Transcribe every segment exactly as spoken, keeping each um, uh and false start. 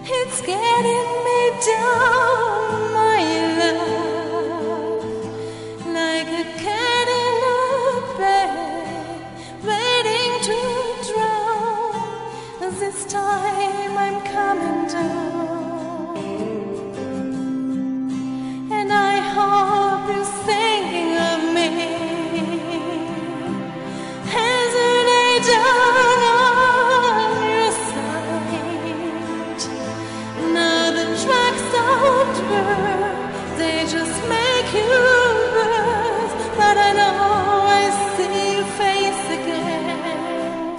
It's getting me down, my love, like a cat in a bed, waiting to drown. This time I'm coming down, and I hope you're thinking of me as I lay down on your side. Now the tracks don't work, they just make you worse. But I know I see your face again.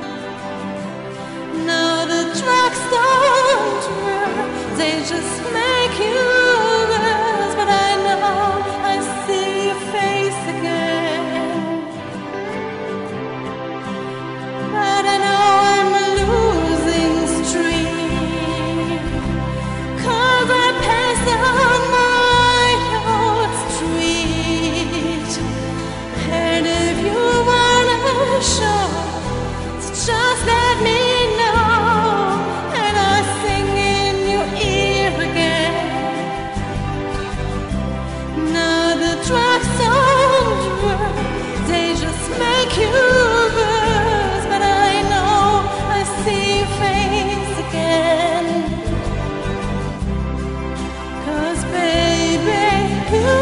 Now the tracks don't work, they just make you worse. But I know I see your face again. But I know I'm a losing streak, 'cause I pass on my old street. And if you wanna show, just let me know, and I'll sing in your ear again. Now the tracks don't work, they just make you worse. But I know I see your face again. 'Cause baby, you,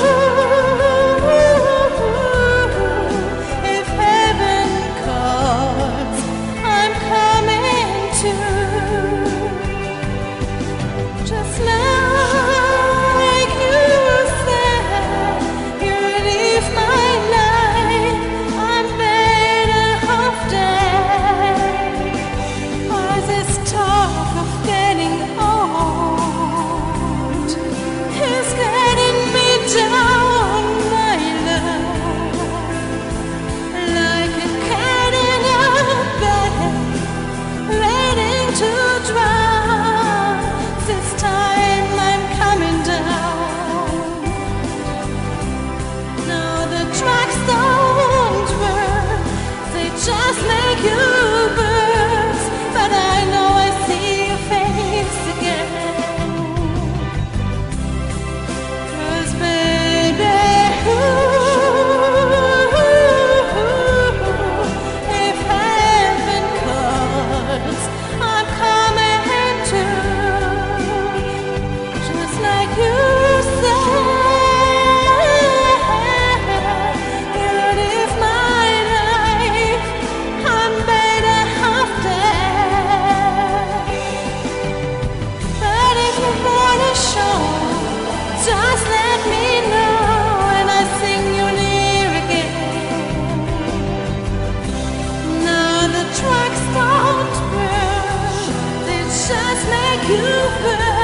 if heaven calls, I'm coming too. Just like you said, you leave my life, I'm better off dead. For this talk of getting old is getting me down, my love, like a cat in a bed, waiting to drown. This time I'm coming down. Now the tracks don't work, they just make you worse. But I know I see your face again. 'Cause baby, if heaven calls, I'm coming too. Just like you said, you live my life, I'm better off dead. But if you wanna show, just let me know, and I sing you near again. Now the tracks don't work, they just make you burn.